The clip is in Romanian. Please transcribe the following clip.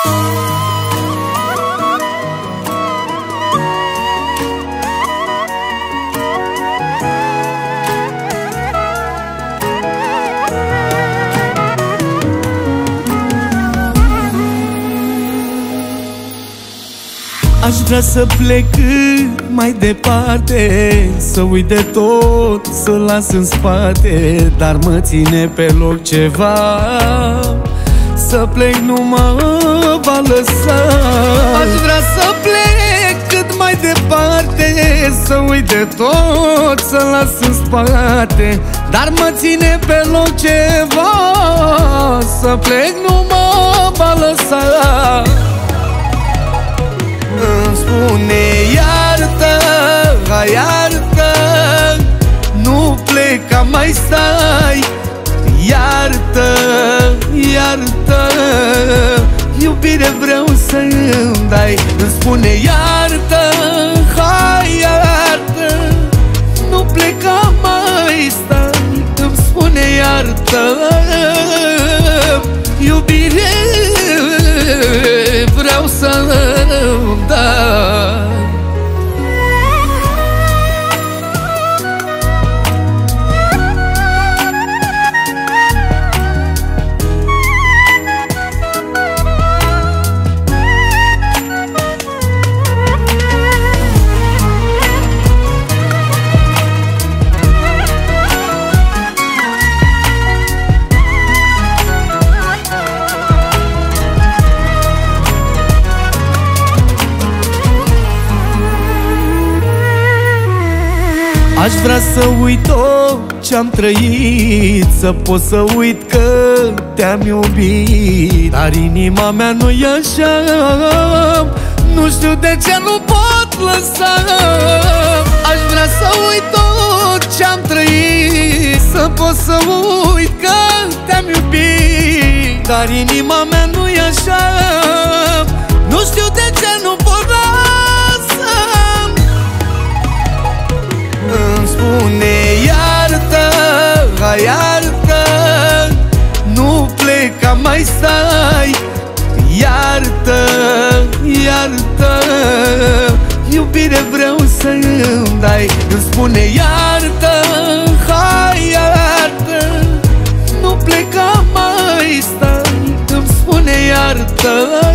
Aș vrea să plec mai departe, să uit de tot, să las în spate, dar mă ține pe loc ceva. Să plec nu mă va lăsa. Aș vrea să plec cât mai departe, să uit de tot, să las în spate, dar mă ține pe loc ceva. Să plec nu mă va lăsa. Îmi spune iartă, hai iartă, nu pleca, mai stai. Iartă, iartă, iubire vreau să-mi dai. Îmi spune iartă, hai iartă, nu pleca, mai stai. Îmi spune iartă, iubire vreau să-mi dai. Aș vrea să uit tot ce-am trăit, să pot să uit că te-am iubit, dar inima mea nu-i așa. Nu știu de ce nu pot lăsa. Aș vrea să uit tot ce-am trăit, să pot să uit că te-am iubit, dar inima mea nu-i așa. Nu știu de ce nu pot lăsa. Îmi spune iartă, hai iartă, nu pleca, mai stai. Iartă, iartă, iubire vreau să-mi dai. Îmi spune iartă, hai iartă, nu pleca, mai stai. Îmi spune iartă,